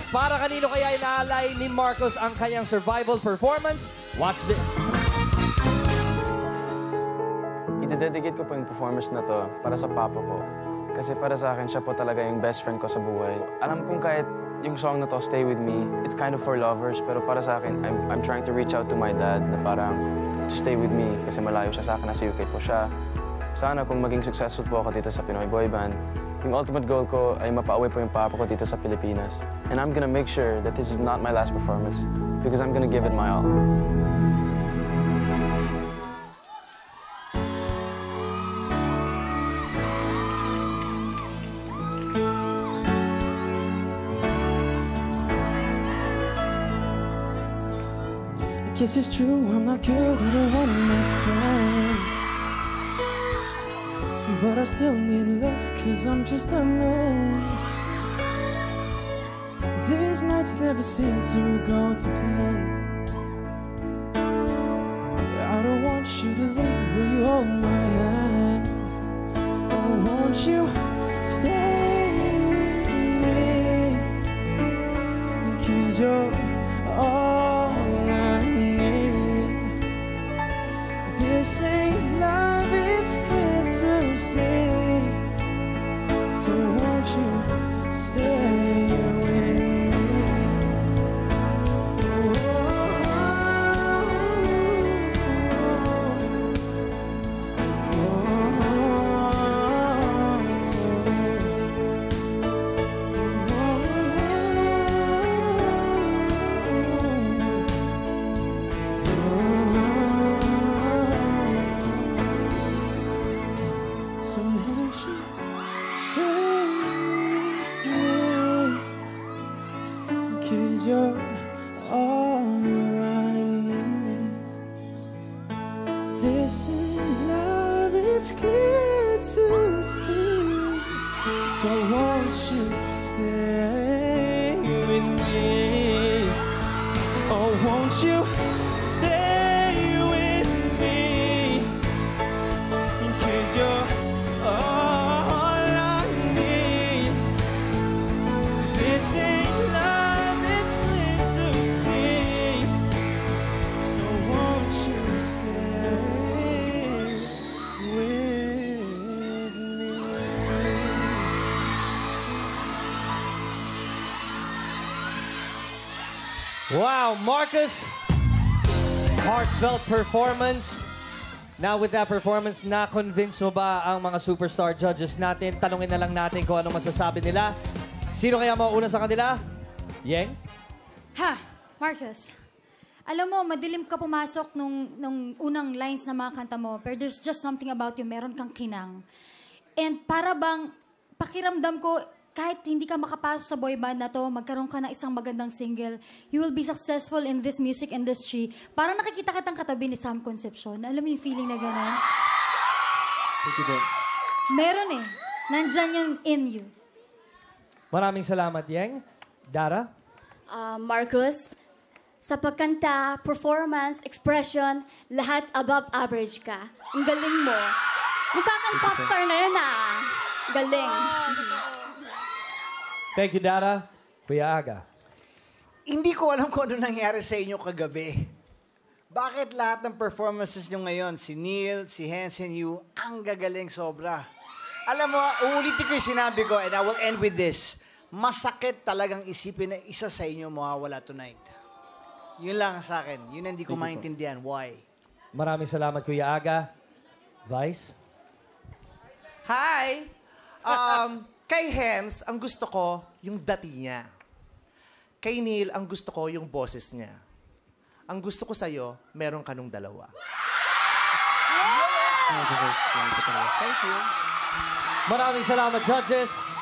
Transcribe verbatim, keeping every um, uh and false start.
para kanino kaya inaalay ni Marcos ang kanyang survival performance? Watch this. Ide-dedicate ko po yung performance na to para sa papa ko. Kasi para sa akin, siya po talaga yung best friend ko sa buhay. Alam kong kahit yung song na to, Stay With Me, it's kind of for lovers, pero para sa akin, I'm, I'm trying to reach out to my dad na parang to stay with me kasi malayo siya sa akin, nasa U K po siya. Sana kung maging successful po ako dito sa Pinoy Boy Band, yung ultimate goal ko ay mapauwi po yung papa ko dito sa Pilipinas. And I'm gonna make sure that this is not my last performance because I'm gonna give it my all. I guess it's true, I'm not good at a one-night stand. But I still need love, cause I'm just a man. These nights never seem to go to plan. I don't want you to leave, will you hold my hand? Oh, won't you stay with me? Cause you're all I need. This ain't love, it's clear to see. So won't you stay with me? So won't you stay with me? Cause you're all I need. This is love, it's clear to see. So won't you stay with me? Oh, won't you stay with me? Cause you're all I need. This ain't love, it's clear to see. So won't you stay with me? Wow, Marcos, heartfelt performance. Now with that performance, na-convince mo ba ang mga superstar judges natin? Tanungin na lang natin kung ano masasabi nila. Sino kaya mauuna sa kanila? Yeng? Ha, Marcos. Alam mo, madilim ka pumasok nung, nung unang lines na mga kanta mo, pero there's just something about you, meron kang kinang. And para bang, pakiramdam ko, kahit hindi ka makapasok sa boy band na to, magkaroon ka ng isang magandang single, you will be successful in this music industry. Parang nakikita kitang katabi ni Sam Concepcion. Alam mo yung feeling na gano'n? Thank you, Ben. Meron eh. Nandyan yung in you. Maraming salamat, Yeng. Dara? Uh, Marcos, sa pagkanta, performance, expression, lahat above average ka. Ang galing mo. Mukha kang popstar na yun ah. Galing. Thank you, Dara. Kuya Aga. Hindi ko alam kung ano nangyari sa inyo kagabi. Bakit lahat ng performances nyo ngayon, si Neil, si Hansen Yu, ang gagaling sobra. Alam mo, uulitin ko yung sinabi ko and I will end with this. Masakit talagang isipin na isa sa inyo mawawala tonight. Yun lang sa akin. Yun ang hindi ko maintindihan. Why? Maraming salamat, Kuya Aga. Vice? Hi! Um, kay Hens, ang gusto ko, yung dati niya. Kay Neil, ang gusto ko, yung boses niya. Ang gusto ko sa'yo, meron ka nung dalawa. Thank you. Maraming salamat, judges.